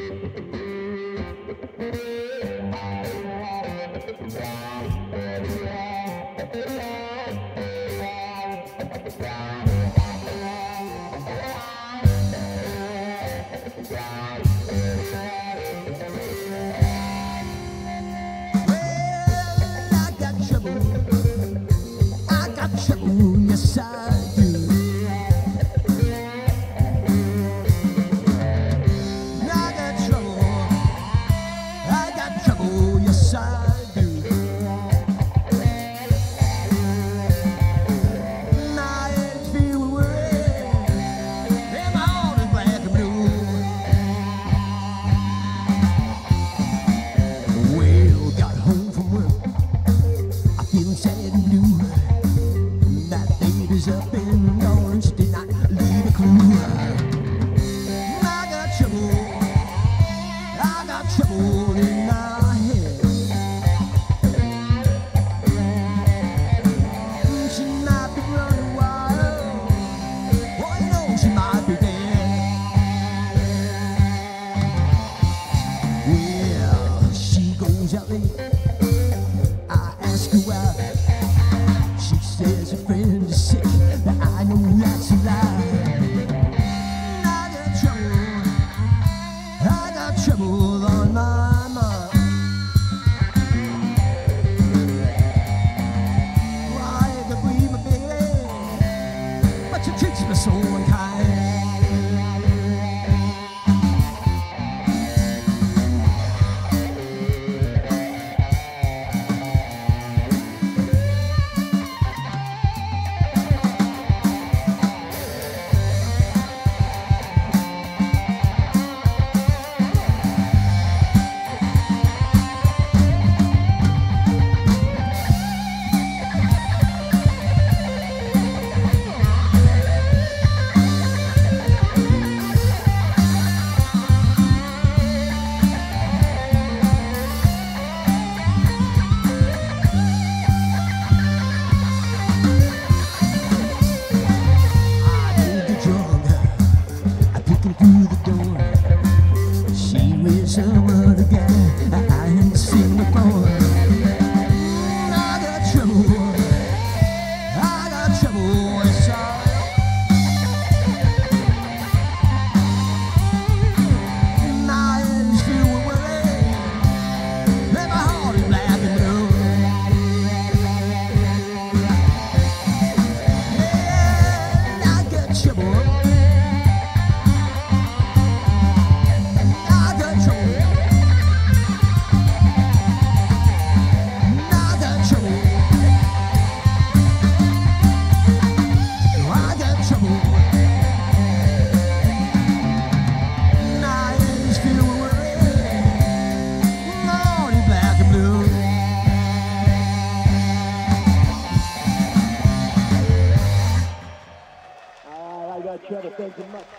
Thank you much.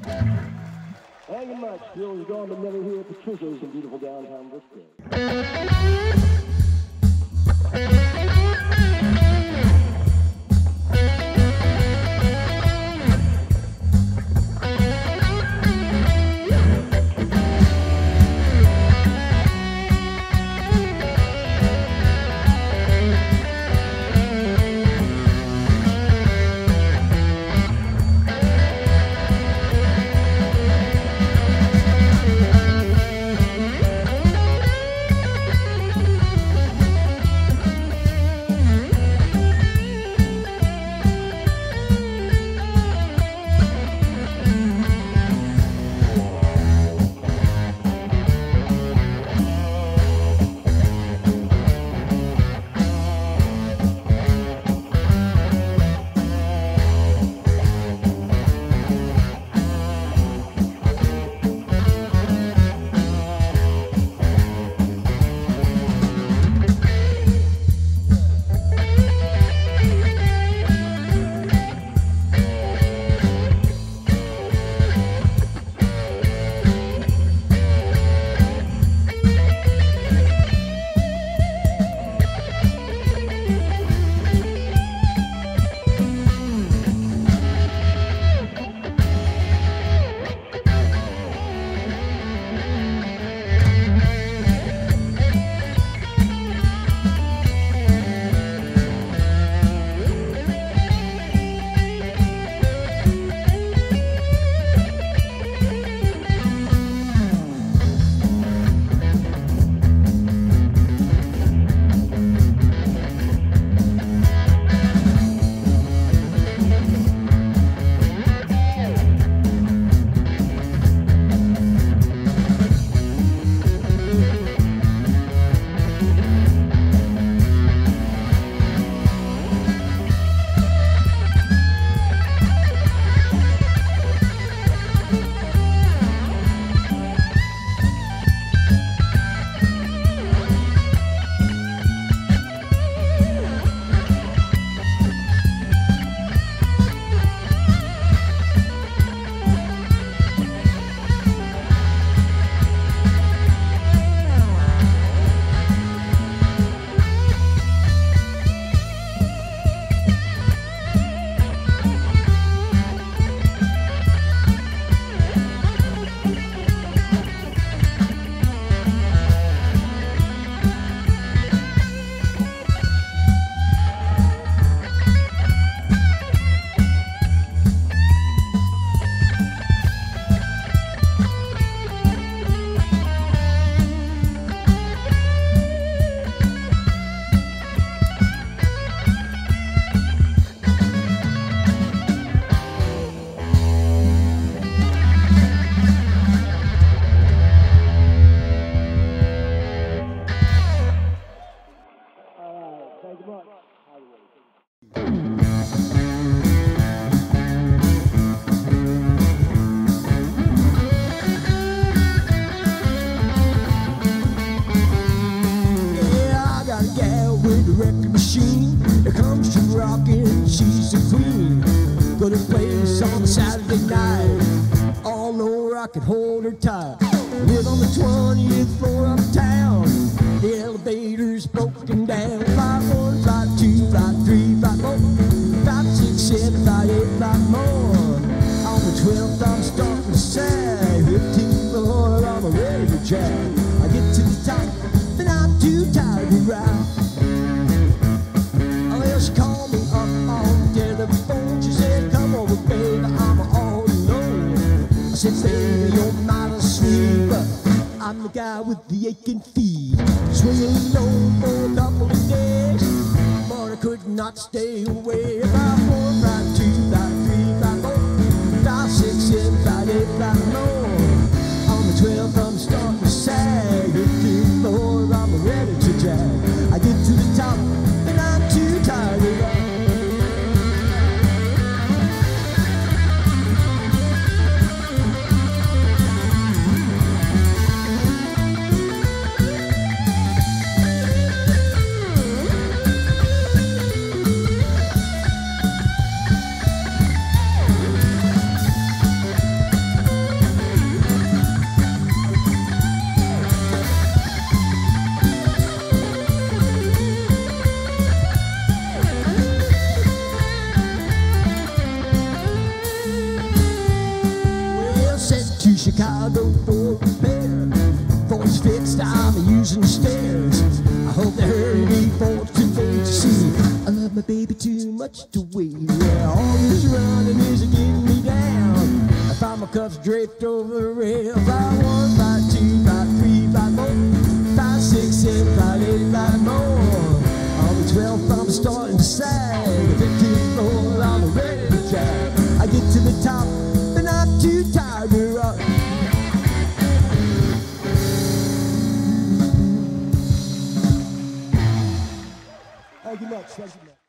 Thank you much. Bill's gone, but never here. Patricia's in beautiful downtown Bristol. Go to place on Saturday night. All know I could hold her tight. Live on the 20th floor uptown. The elevator's broken down. Flight 1, flight 2, flight 3, flight 4, flight 6, 7, flight 8, flight more. On the 12th I'm starting to sag. 15th floor I'm ready to jack. I get to the top, but I'm too tired to ride. Well, she called me up on the telephone. She said, come over, baby, I'm all alone. I said, baby, you're not asleep. I'm the guy with the aching feet. Swinging low for a couple of days, but I could not stay away. Flight 4, flight 2, flight 3, flight 4, flight 6, 7, flight 8, flight more. On the 12th, I'm starting to sag. 15th floor, I'm ready to jag. I get to the top, and I'm too tired to run. Chicago for repair. For it's fixed, I'm using stairs. I hope they hurry me for today to see. I love my baby too much to wait. Yeah, all this running is getting me down. I find my cuffs draped over the rail. 5, 1, 5, 2, 5, 3, 5 more. 5, 6, 7, 5, 8, 5 more. On the 12th, I'm starting to sag. The 15th floor, I'm ready to drag. I get to the top, and I'm too tired to rock. Thank you much.